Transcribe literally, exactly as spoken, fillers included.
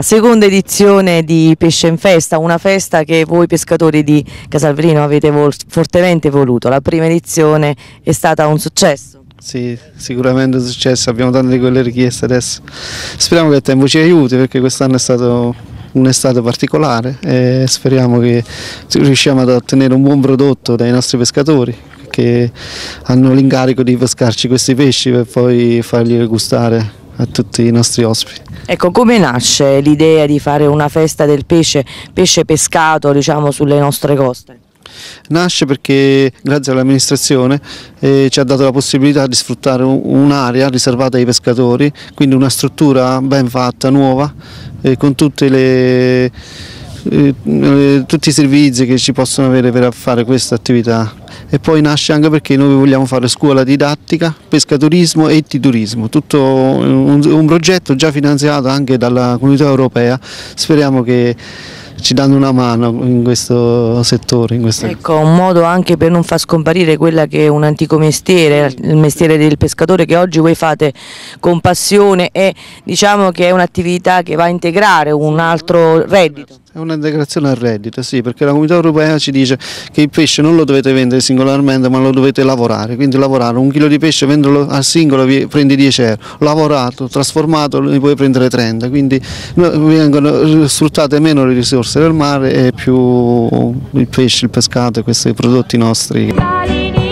Seconda edizione di Pesce in Festa, una festa che voi pescatori di Casalverino avete vol fortemente voluto. La prima edizione è stata un successo. Sì, sicuramente è un successo, abbiamo tante di quelle richieste adesso. Speriamo che il tempo ci aiuti, perché quest'anno è stato un'estate particolare e speriamo che riusciamo ad ottenere un buon prodotto dai nostri pescatori, che hanno l'incarico di pescarci questi pesci per poi farli gustare a tutti i nostri ospiti. Ecco, come nasce l'idea di fare una festa del pesce, pesce pescato, diciamo, sulle nostre coste? Nasce perché grazie all'amministrazione eh, ci ha dato la possibilità di sfruttare un'area riservata ai pescatori, quindi una struttura ben fatta, nuova, eh, con tutte le, eh, tutti i servizi che ci possono avere per fare questa attività. E poi nasce anche perché noi vogliamo fare scuola didattica, pescaturismo e ittiturismo, tutto un, un progetto già finanziato anche dalla Comunità Europea. Speriamo che ci danno una mano in questo settore. In questo... Ecco, un modo anche per non far scomparire quella che è un antico mestiere, il mestiere del pescatore, che oggi voi fate con passione, e diciamo che è un'attività che va a integrare un altro reddito. È un'integrazione al reddito, sì, perché la Comunità Europea ci dice che il pesce non lo dovete vendere singolarmente, ma lo dovete lavorare, quindi lavorare un chilo di pesce, venderlo al singolo prendi dieci euro, lavorato, trasformato ne puoi prendere trenta, quindi vengono sfruttate meno le risorse del mare e più il pesce, il pescato e questi prodotti nostri.